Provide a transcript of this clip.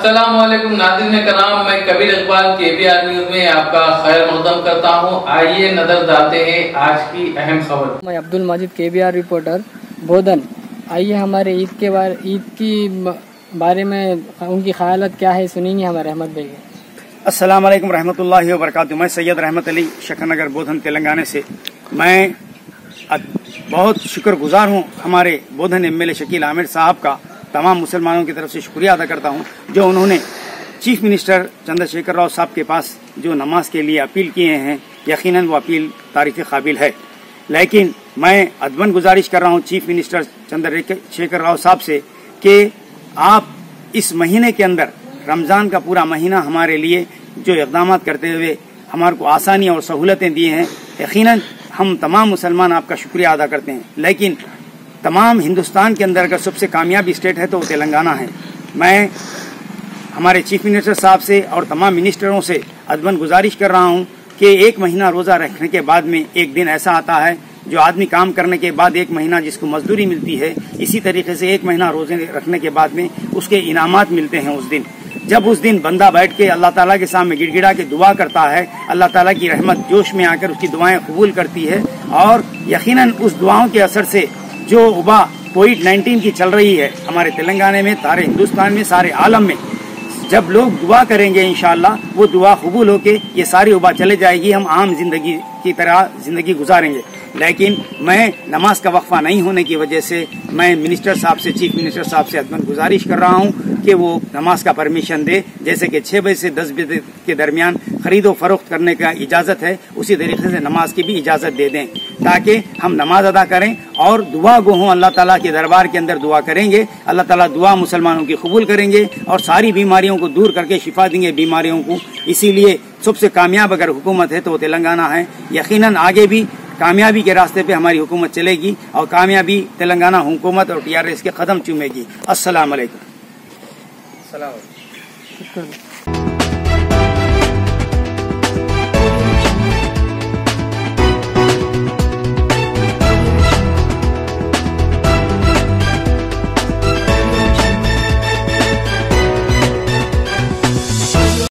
अस्सलाम वालेकुम नाज़रीन कराम, मैं कबीर इकबाल KBR न्यूज़ में आपका खैर मक़दम करता हूँ। आइए नजर डालते हैं आज की अहम खबर। मैं अब्दुल माजिद KBR रिपोर्टर बोधन। आइए हमारे ईद की बारे में उनकी ख्यालात क्या है सुनेंगे हमारे अहमद भाई। अस्सलाम वालेकुम रहमतुल्लाहि व बरकातुहू। मैं सैयद रहमत अली शकरनगर बोधन तेलंगाना से। मैं बहुत शुक्रगुजार हूँ हमारे बोधन MLA शकील आमिर साहब का। तमाम मुसलमानों की तरफ से शुक्रिया अदा करता हूँ जो उन्होंने चीफ मिनिस्टर चंद्रशेखर राव साहब के पास जो नमाज के लिए अपील किए हैं। यकीनन वो अपील तारीफ काबिल है, लेकिन मैं अदबन गुजारिश कर रहा हूँ चीफ मिनिस्टर चंद्रशेखर राव साहब से कि आप इस महीने के अंदर रमज़ान का पूरा महीना हमारे लिए जो इक़दाम करते हुए हमारे को आसानी और सहूलतें दी हैं, यकीनन हम तमाम मुसलमान आपका शुक्रिया अदा करते हैं। लेकिन तमाम हिंदुस्तान के अंदर अगर सबसे कामयाबी स्टेट है तो वो तेलंगाना है। मैं हमारे चीफ मिनिस्टर साहब से और तमाम मिनिस्टरों से अदबन गुजारिश कर रहा हूँ कि एक महीना रोज़ा रखने के बाद में एक दिन ऐसा आता है जो आदमी काम करने के बाद एक महीना जिसको मजदूरी मिलती है, इसी तरीके से एक महीना रोजे रखने के बाद में उसके इनामात मिलते हैं। उस दिन जब उस दिन बंदा बैठ के अल्लाह ताला के सामने गिड़गिड़ा के दुआ करता है, अल्लाह ताला की रहमत जोश में आकर उसकी दुआएं कबूल करती है। और यकीनन उस दुआओं के असर से जो वबा कोविड-19 की चल रही है हमारे तेलंगाना में, सारे हिंदुस्तान में, सारे आलम में, जब लोग दुआ करेंगे इंशाअल्लाह वो दुआ कबूल होके ये सारी वबा चले जाएगी। हम आम जिंदगी की तरह जिंदगी गुजारेंगे। लेकिन मैं नमाज का वक्फा नहीं होने की वजह से मैं मिनिस्टर साहब से, चीफ मिनिस्टर साहब से अदबन गुजारिश कर रहा हूँ कि वो नमाज का परमिशन दे। जैसे कि 6 बजे से 10 बजे के दरमियान खरीदो फरोख्त करने का इजाज़त है, उसी तरीके से नमाज की भी इजाज़त दे दें ताकि हम नमाज अदा करें और दुआ गो हों। अल्लाह ताला के दरबार के अंदर दुआ करेंगे, अल्लाह ताला दुआ मुसलमानों की कबूल करेंगे और सारी बीमारियों को दूर करके शिफा देंगे बीमारियों को। इसीलिए सबसे कामयाब अगर हुकूमत है तो वो तेलंगाना है। यकीनन आगे भी कामयाबी के रास्ते पे हमारी हुकूमत चलेगी और कामयाबी तेलंगाना हुकूमत और TRS के कदम चूमेगी। अस्सलाम वालेकुम।